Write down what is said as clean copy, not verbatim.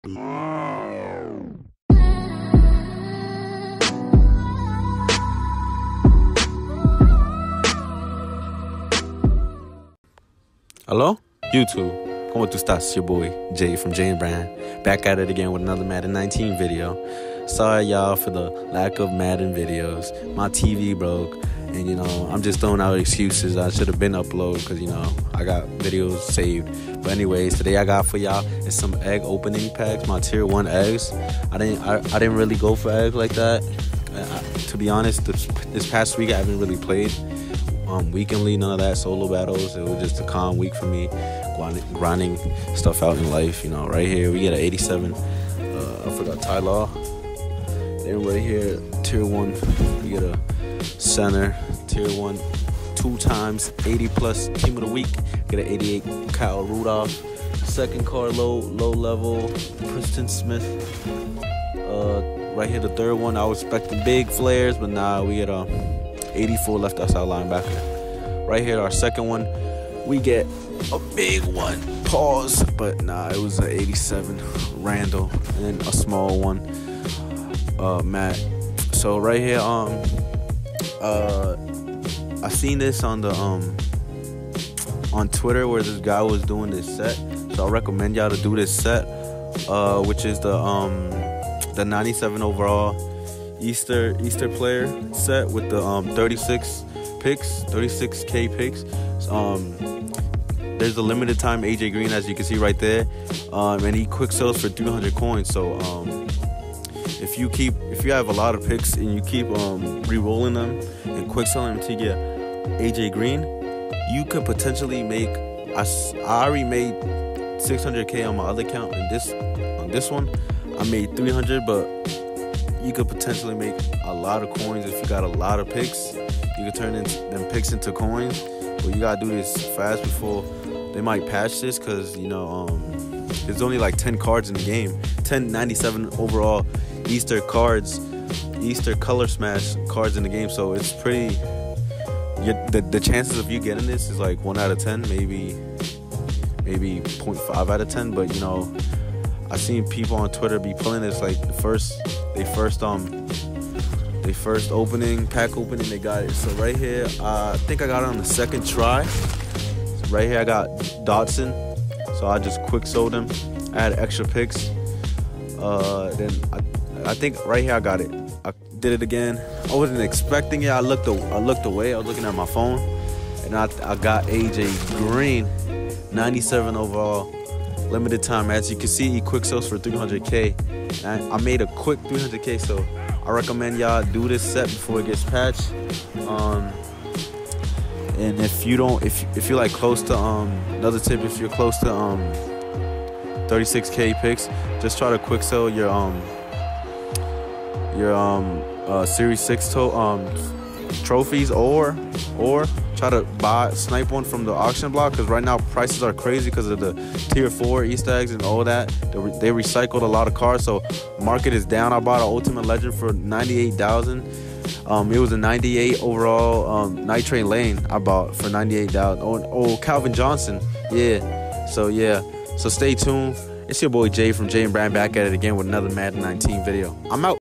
Hello? YouTube. ¿Cómo tú estás? Your boy, Jay from Jay and Brand. Back at it again with another Madden 19 video. Sorry, y'all, for the lack of Madden videos. My TV broke. And, I'm just throwing out excuses. I should have been uploaded because, I got videos saved. But anyways, today I got for y'all is some egg opening packs, my tier 1 eggs. I didn't really go for eggs like that. To be honest, this past week I haven't really played weekendly, none of that solo battles. It was just a calm week for me, grinding stuff out in life. Right here we get an 87. I forgot Ty Law. Then right here, tier 1, we get a center, tier 1, 2 times 80 plus team of the week. Get an 88 Kyle Rudolph. Second card, low level, Preston Smith. Right here, the third one, I was expecting big flares, but nah, we get a 84 left outside linebacker. Right here, our second one, we get a big one. Pause, but nah, it was an 87 Randall, and then a small one, Matt. So right here, I seen this on the on Twitter where this guy was doing this set. So I recommend y'all to do this set, which is the 97 overall Easter player set with the 36K picks. There's a limited time AJ Green, as you can see right there, and he quick sells for 300 coins. So if you have a lot of picks and you keep re-rolling them and quick selling them to get AJ Green, you could potentially make. I already made 600K on my other account, and on this one I made 300, but you could potentially make a lot of coins if you got a lot of picks. You could turn them picks into coins, but you gotta do this fast before they might patch this, because there's only like 10 cards in the game, 10 97 overall Easter color smash cards in the game. So it's pretty. The chances of you getting this is like 1 out of 10, maybe 0.5 out of 10. But I've seen people on Twitter be pulling this like the first pack opening, they got it. So right here, I think I got it on the second try. So right here I got Dotson, so I just quick sold him. I had extra picks. Then I think right here I got it. I did it again. I wasn't expecting it. I looked away. I was looking at my phone, and I got AJ Green, 97 overall. Limited time. As you can see, he quick sells for 300K. And I made a quick 300K, so I recommend y'all do this set before it gets patched. And if you're like close to another tip, if you're close to 36K picks, just try to quick sell your Series 6 trophies, or try to snipe one from the auction block, because right now prices are crazy because of the tier 4 Easter eggs and all that. They recycled a lot of cards, so market is down. I bought an Ultimate Legend for 98,000. It was a 98 overall Night Train Lane I bought for 98,000. Oh, Calvin Johnson, yeah. So stay tuned. It's your boy Jay from Jay and Brand, back at it again with another Madden 19 video. I'm out.